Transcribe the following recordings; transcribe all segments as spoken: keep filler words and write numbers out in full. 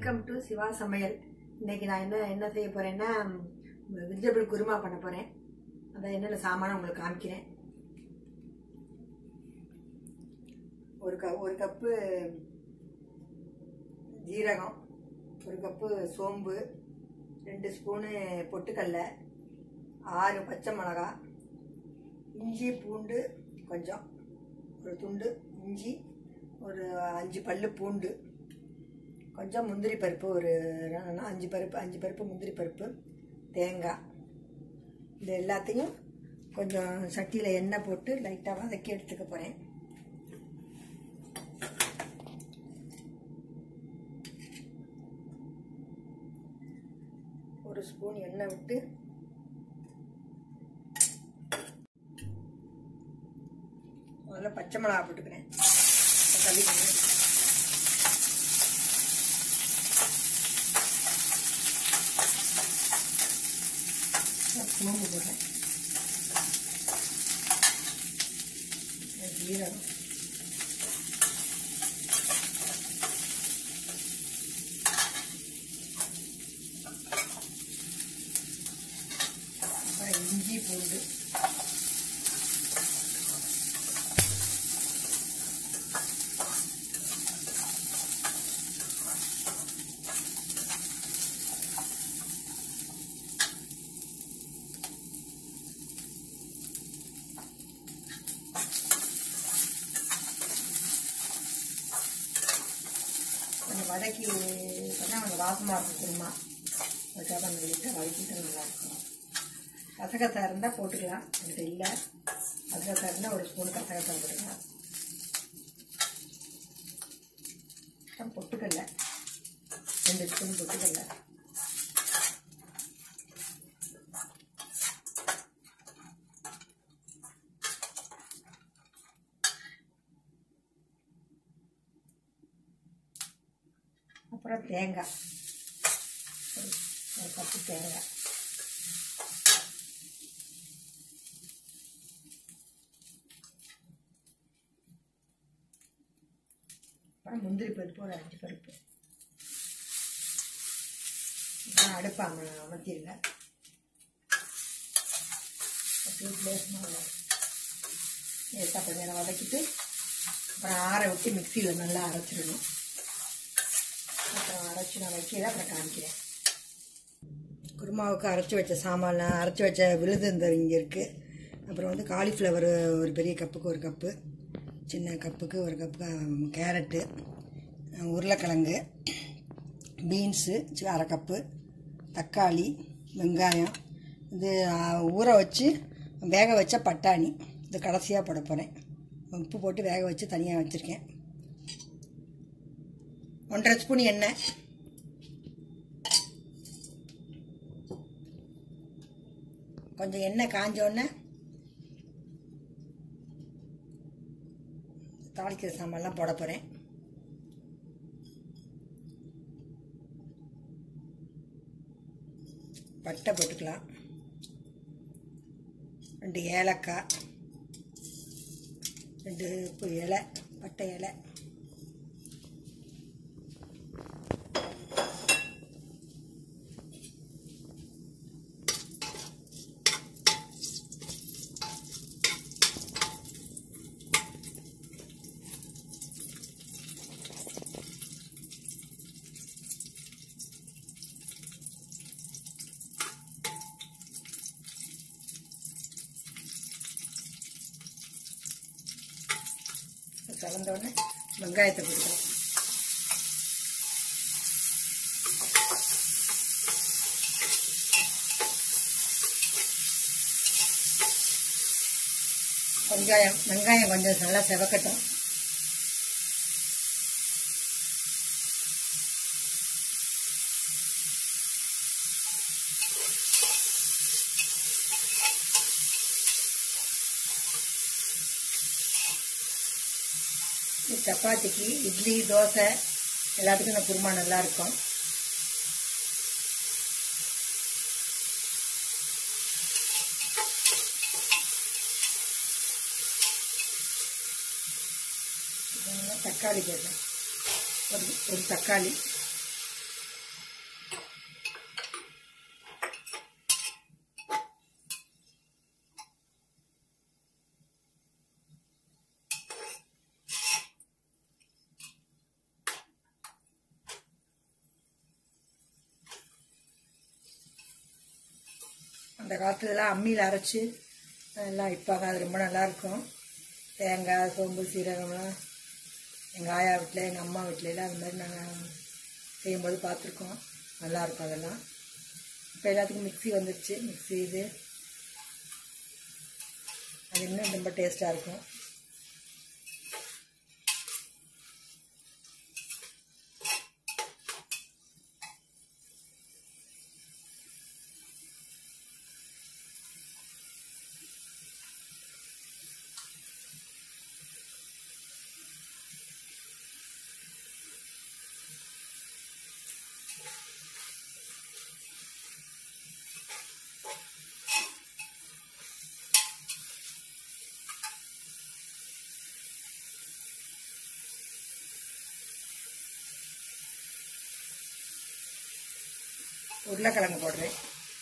Welcome to Siva சமையல். இன்னைக்கு நான் என்ன என்ன செய்ய போறேன்னா வெஜிடபிள் குருமா பண்ண போறேன். அதான் என்னென்ன சாமான் உங்களுக்கு காமிக்கிறேன். ஒரு க ஒரு கப்பு ஜீரகம், ஒரு கப்பு சோம்பு, ரெண்டு ஸ்பூனு பொட்டுக்கடலை, ஆறு பச்சை மிளகா, இஞ்சி பூண்டு கொஞ்சம், ஒரு துண்டு இஞ்சி, ஒரு அஞ்சு பல்லு பூண்டு, கொஞ்சம் முந்திரி பருப்பு, ஒரு அஞ்சு பருப்பு அஞ்சு பருப்பு முந்திரி பருப்பு, தேங்காய். இது எல்லாத்தையும் கொஞ்சம் சட்டியில் எண்ணெய் போட்டு லைட்டாக வதக்கி எடுத்துக்க போகிறேன். ஒரு ஸ்பூன் எண்ணெய் விட்டு முதல்ல பச்சை மிளகா போட்டுக்கிறேன். தள்ளிக்கிறேன். சோம்பு போடுறேன், ஜீரகம், அப்புறம் இஞ்சி பூண்டு, கொஞ்சம் வதக்கி பண்ணால் கொஞ்சம் வாசமாக இருக்கும் குருமா. அதுக்காக அந்த லைட்டாக வதக்கிட்டு நல்லாயிருக்கும். கசகசா இருந்தால் போட்டுக்கலாம், என்கிட்ட இல்லை. கசகசா இருந்தால் ஒரு ஸ்பூன் கசகசா போட்டுக்கலாம். பொட்டுக்கடலை ரெண்டு ஸ்பூன் பொட்டுக்கடலை, அப்புறம் தேங்காய், ஒரு கப்பு தேங்காய், அப்புறம் முந்திரி பருப்பு ஒரு அஞ்சு பருப்பு. அப்புறம் அடுப்பை அம அமர்த்திடுங்க. லேசாக கொஞ்சம் நேரம் வதக்கிட்டு அப்புறம் ஆற விட்டு மிக்சியில் நல்லா அரைச்சிடணும். அப்புறம் அரைச்சி நான் வைக்கல, அப்புறம் காமிக்கிறேன். குருமாவுக்கு அரைச்சி வச்ச சாமான்லாம் அரைச்சி வச்ச விழுது இந்த இங்கே இருக்குது. அப்புறம் வந்து காலிஃப்ளவர் ஒரு பெரிய கப்புக்கு ஒரு கப்பு, சின்ன கப்புக்கு ஒரு கப்பு கேரட்டு, உருளைக்கிழங்கு, பீன்ஸு அரை கப்பு, தக்காளி, வெங்காயம், இது ஊற வச்சு வேக வச்ச பட்டாணி, இது கடைசியாக போட போகிறேன். உப்பு போட்டு வேக வச்சு தனியாக வச்சுருக்கேன். ஒன்றரை ஸ்பூன் எண்ணெய், கொஞ்சம் எண்ணெய் காஞ்சோடனே தாளிக்கிற சாமான்லாம் போட போகிறேன். பட்டை போட்டுக்கலாம், ரெண்டு ஏலக்காய், ரெண்டு இலை, பட்டை இலை, கலந்தோடனே வெங்காயத்தை போட்டுக்கலாம். வெங்காயம் வெங்காயம் கொஞ்சம் நல்லா செவக்கட்டும். சப்பாத்திக்கு, இட்லி, தோசை எல்லாத்துக்கும் இந்த குருமா நல்லா இருக்கும். தக்காளி போடுறேன். ஒரு ஒரு தக்காளி, அந்த காலத்துலலாம் அம்மியில் அரைச்சி எல்லாம் விற்பாங்க. அது ரொம்ப நல்லாயிருக்கும். தேங்காய், சோம்பு, சீரகம்லாம் எங்கள் ஆயா வீட்டில், எங்கள் அம்மா வீட்டிலலாம் அது மாதிரி நாங்கள் செய்யும்போது பார்த்துருக்கோம். நல்லாயிருக்கும் அதெல்லாம். இப்போ எல்லாத்துக்கும் மிக்ஸி வந்துடுச்சு. மிக்ஸி இது அது இன்னும் ரொம்ப டேஸ்ட்டாக இருக்கும். உருளைக்கிழங்கு போடுறேன்.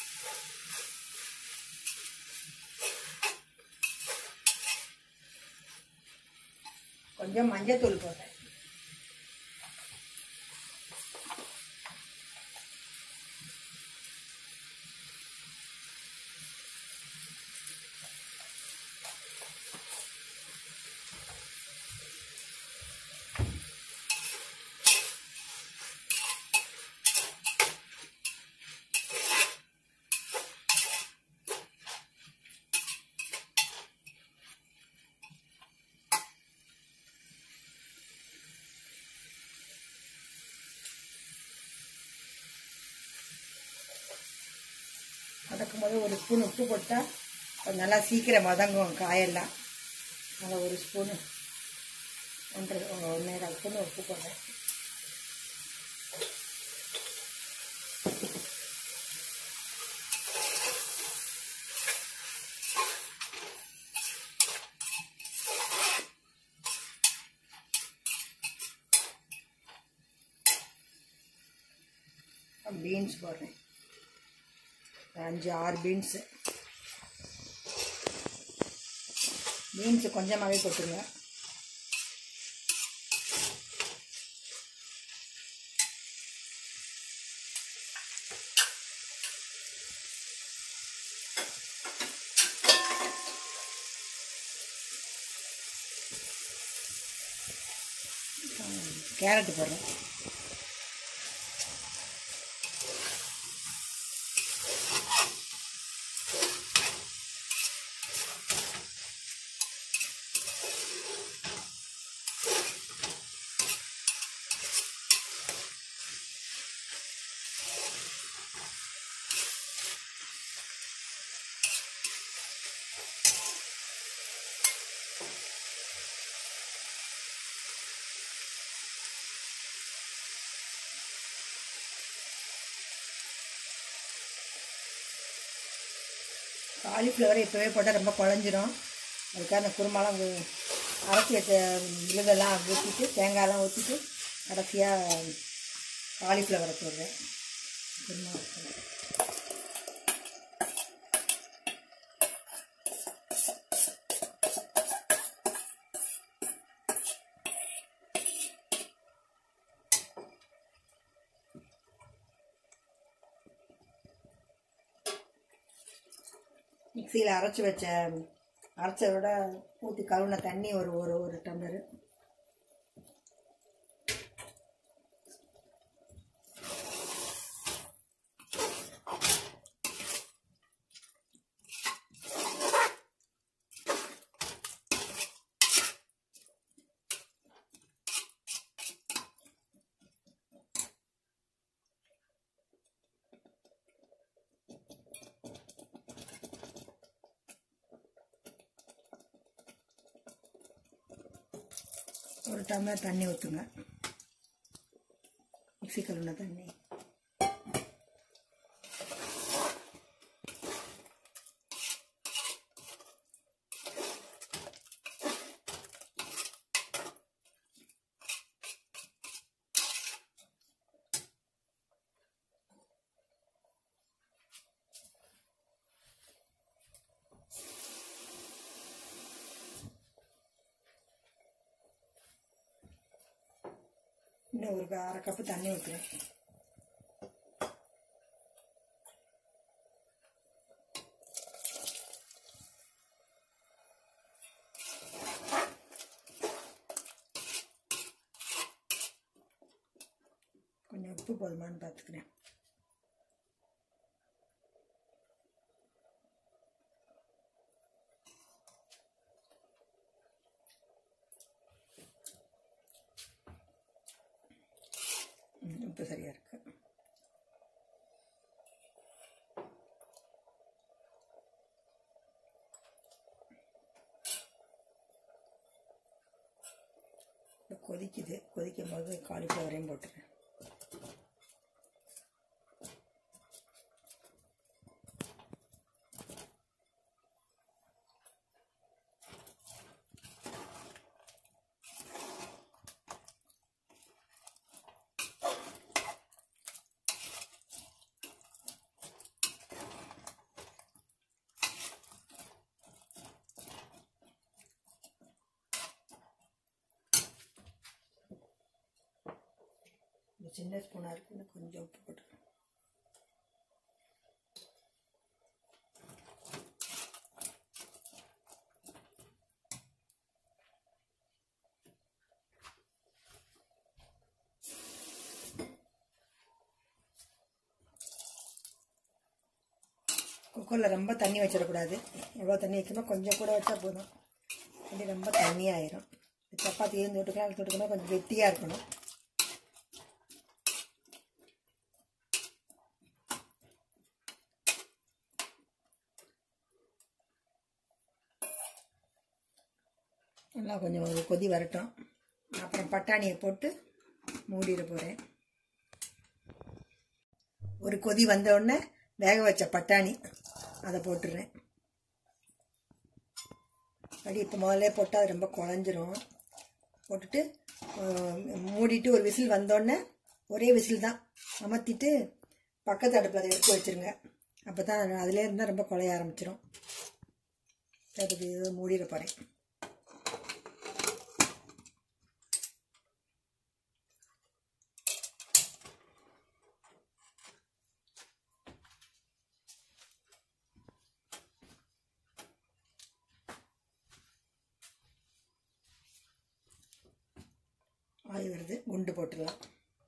கொஞ்சம் மஞ்சத்தூள் போடுறேன். வதக்கும் போது ஒரு ஸ்பூன் உப்பு போட்டால் அது நல்லா சீக்கிரம் வதங்கும் காயெல்லாம். அதில் ஒரு ஸ்பூனு ஒன்றரை ஒன்றரை ஸ்பூன் உப்பு போடுறேன். பீன்ஸ் போடுறேன். அஞ்சு ஆறு பீன்ஸு பீன்ஸு கொஞ்சமாகவே போட்டுருங்க. கேரட் போடுறேன். காலிஃப்ளவர் இப்போவே போட்டால் ரொம்ப குழஞ்சிரும். அதுக்காக அந்த குருமாலாம் அரைச்சி வச்ச விழுதெல்லாம் ஊற்றிட்டு தேங்காயெல்லாம் ஊற்றிட்டு கடைசியாக காலிஃப்ளவரை போடுறேன். குருமா மிக்சியில் அரைச்சி வச்ச அரைச்ச விட ஊற்றி கழுவுன தண்ணி ஒரு ஒரு ஒரு டம்ளரு. ஒரு டம்ளர் தண்ணி ஊற்றுங்க. மிக்ஸி கழுவுன தண்ணி. இன்னும் ஒரு அரை கப்பு தண்ணி ஊற்றுறேன். உப்பு போதுமானு பார்த்துக்கிறேன். உப்பு சரியாக இருக்கு. கொதிக்குது. கொதிக்கும் போது காலிஃப்ளவரையும் போட்டுறேன். சின்ன ஸ்பூனாக இருக்குன்னு கொஞ்சம் உப்பு போட்டுருக்கேன். குக்கரில் ரொம்ப தண்ணி வச்சிடக்கூடாது. எவ்வளோ தண்ணி வைக்கணுமோ கொஞ்சம் கூட வச்சா போதும். அப்படி ரொம்ப தண்ணியாயிரும். சப்பாத்தி இருந்து தொட்டுக்கலாம், தொட்டுக்கணும் கொஞ்சம் கெட்டியாக இருக்கணும். நல்லா கொஞ்சம் கொதி வரட்டும். அப்புறம் பட்டாணியை போட்டு மூடிட போகிறேன். ஒரு கொதி வந்த உடனே வேக வச்ச பட்டாணி அதை போட்டுடுறேன். அப்படி இப்போ முதல்ல போட்டால் அது ரொம்ப குழஞ்சிரும். போட்டுட்டு மூடிட்டு ஒரு விசில் வந்தோடனே ஒரே விசில் தான் அமர்த்திட்டு பக்கத்து அடுப்பில் அதை எடுத்து வச்சுருங்க. அப்போ தான் அதிலே இருந்தால் ரொம்ப குழைய ஆரம்பிச்சிடும். அதுக்கு மூடிட போகிறேன். ஆய் வருது. குண்டு போட்டுடலாம்.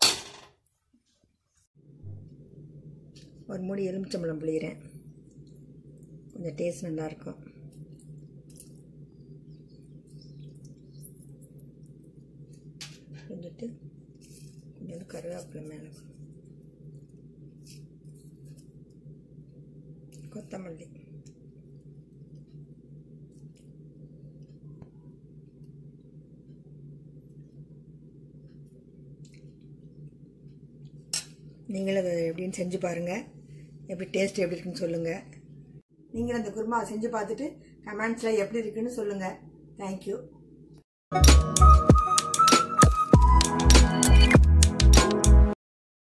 ஒரு மூடி எலுமிச்சம்பழம் புளிகிறேன். கொஞ்சம் டேஸ்ட் நல்லாயிருக்கும். வந்துட்டு கொஞ்சம் கருவேப்பிலை மேலே, கொத்தமல்லி, நீங்களும் அதை எப்படின்னு செஞ்சு பாருங்கள். எப்படி டேஸ்ட் எப்படி இருக்குன்னு சொல்லுங்கள். நீங்களும் அந்த குருமா செஞ்சு பார்த்துட்டு கமெண்ட்ஸில் எப்படி இருக்குன்னு சொல்லுங்கள். தேங்க்யூ.